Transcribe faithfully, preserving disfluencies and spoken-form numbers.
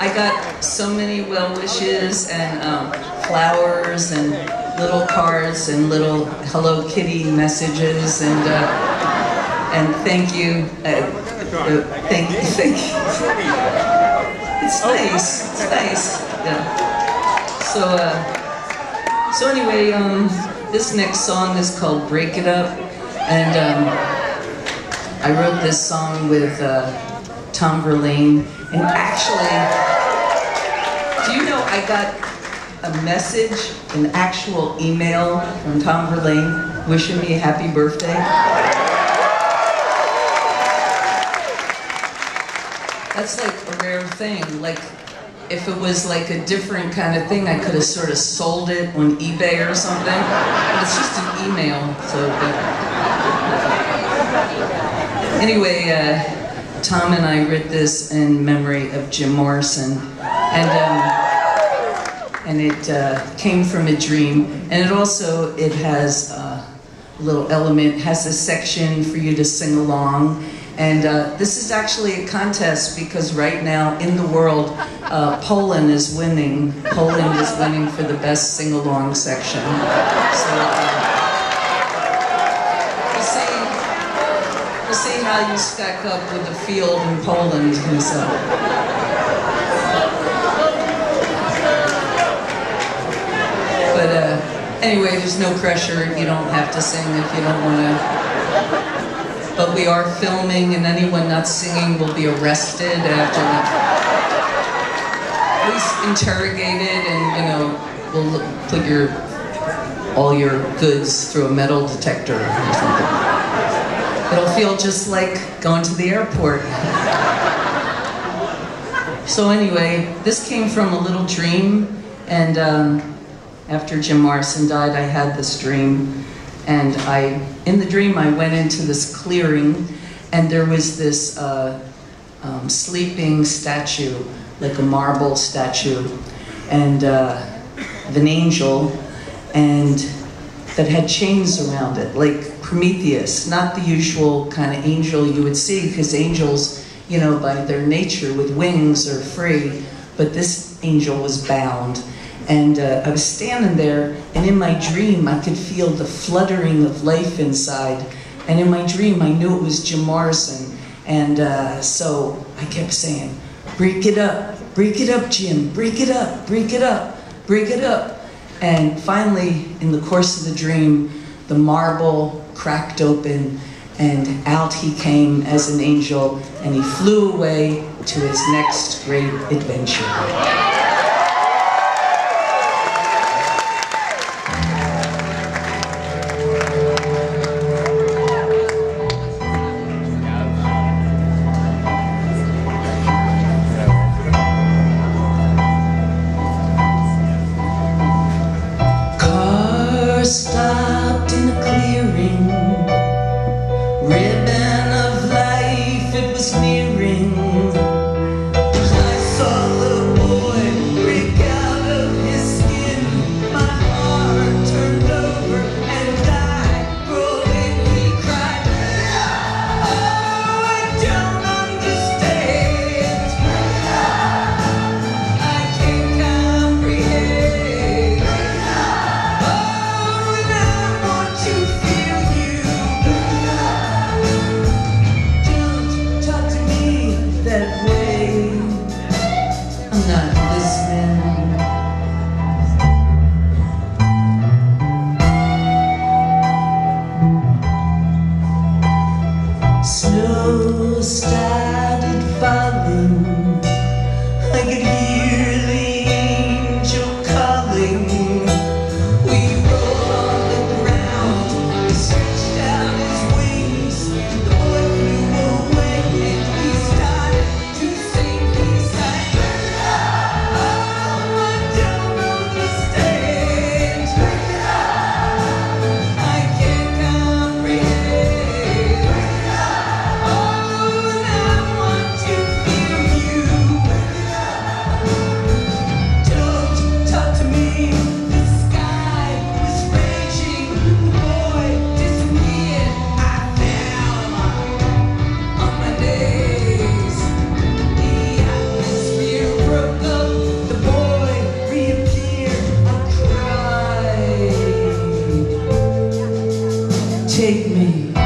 I got so many well wishes and um, flowers and little cards and little Hello Kitty messages and uh, and thank you, uh, uh, thank you, thank you. It's nice. It's nice. Yeah. So uh, so anyway, um, this next song is called "Break It Up," and um, I wrote this song with uh, Tom Verlaine. And actually, do you know I got a message, an actual email from Tom Verlaine wishing me a happy birthday? That's like a rare thing. Like, if it was like a different kind of thing, I could have sort of sold it on eBay or something. But it's just an email, so. But... Anyway, uh, Tom and I wrote this in memory of Jim Morrison, and um, and it uh, came from a dream. And it also it has uh, a little element, has a section for you to sing along. And uh, this is actually a contest because right now in the world, uh, Poland is winning. Poland is winning for the best sing-along section. So uh, we'll see, we'll see how you stack up with the field in Poland himself. But uh, anyway, there's no pressure. You don't have to sing if you don't want to. But we are filming, and anyone not singing will be arrested after, at least interrogated, and you know, we'll put your all your goods through a metal detector or something. It'll feel just like going to the airport. So anyway, this came from a little dream, and um, after Jim Morrison died, I had this dream. And I, in the dream, I went into this clearing, and there was this uh, um, sleeping statue, like a marble statue, and uh, of an angel, and that had chains around it, like Prometheus, not the usual kind of angel you would see, because angels, you know, by their nature with wings are free, but this angel was bound. And uh, I was standing there, and in my dream, I could feel the fluttering of life inside. And in my dream, I knew it was Jim Morrison. And uh, so I kept saying, break it up, break it up, Jim, break it up, break it up, break it up. And finally, in the course of the dream, the marble cracked open, and out he came as an angel, and he flew away to his next great adventure. Stopped in a clearing, ribbon of life it was nearing. I saw the boy take me.